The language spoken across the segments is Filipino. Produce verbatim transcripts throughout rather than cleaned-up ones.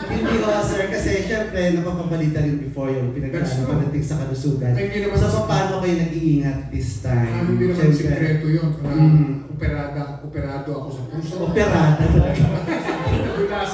Hindi ko, sir, kasi syempre napapabalita rin before yung pinag-ano pagdating sa kalusugan. So, paano kayo nag-iingat this time? Ah, hindi naman sikreto yun. Uh, mm. Operada, operado ako sa puso. Operada talaga. Plus,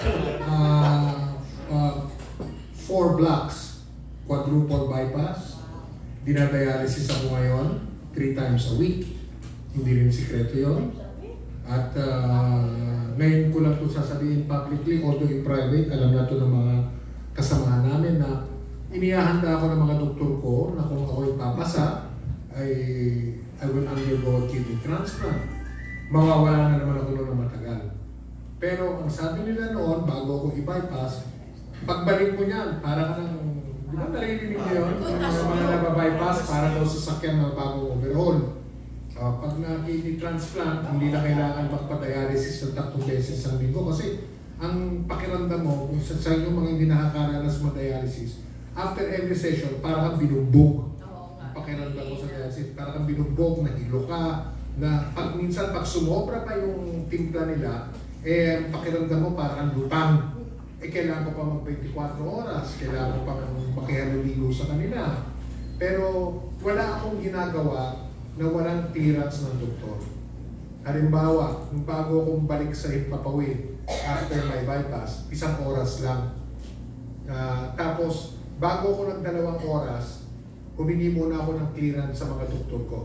uh, uh, four blocks, quadruple bypass, dinadialysis ako ngayon, three times a week. Hindi rin sikreto yun. At uh, ngayon ko lang ito sasabihin publicly, although in private, alam na ito ng mga kasamahan namin na inihahanda ako ng mga doktor ko na kung ako ipapasa, ay I will undergo kidney transplant. Mawawala na naman ako noon ng matagal. Pero ang sabi nila noon, bago ako i-bypass, pagbalik mo niyan, para ka ng, di ba naririnig niyo yun? Yung mga nababypass, para daw sasakyan ng bagong overhaul. Uh, pag na-kidney transplant, hindi na kailangan magpa-dialysis ng tatlong beses sa linggo kasi ang pakiramdam mo, kung sa, sa inyo mga hindi nakakaranas mag-dialysis, after every session, para kang binugbog. Ang pakiramdam mo sa dialysis, para kang binugbog, nahilo ka, na pag minsan pag sumobra pa yung timpla nila, eh pakiramdam mo para kang lutang. Eh kailangan ko pa mag twenty-four oras, kailangan ko pa makihaliligo sa kanila. Pero wala akong ginagawa na walang clearance ng doktor. Halimbawa, nung bago akong balik sa Himpapawid after my bypass, isang oras lang. Uh, tapos, bago ako ng dalawang oras, humingi muna ako ng clearance sa mga doktor ko.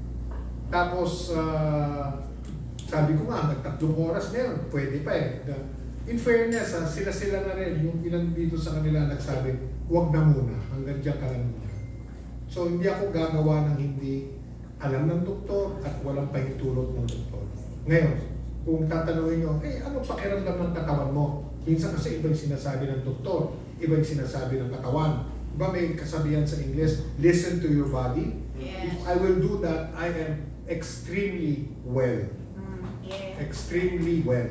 Tapos, uh, sabi ko nga, nagtatlong oras na yun, pwede pa eh. In fairness, ha, sila-sila na rin, yung ilan dito sa kanila nagsabi, huwag na muna, hanggang dyan ka lang muna. So, hindi ako gagawa ng hindi alam ng doktor at walang pahintulot ng doktor. Ngayon, kung tatanungin nyo, eh, ano pakiramdam ng katawan mo? Minsan kasi iba yung sinasabi ng doktor, iba yung sinasabi ng katawan. Diba may kasabihan sa English, listen to your body? Yes. If I will do that, I am extremely well. Mm, yeah. Extremely well.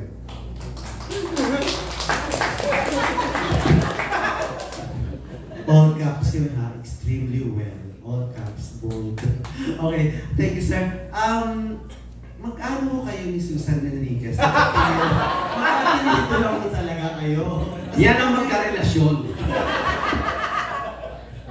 All caps yun ha, extremely well. All caps, bold. Okay, thank you, sir. Um, mag-ano kayo ni Susan Enriquez? Magkatinito lang mo talaga kayo. Yan ang magkarelasyon.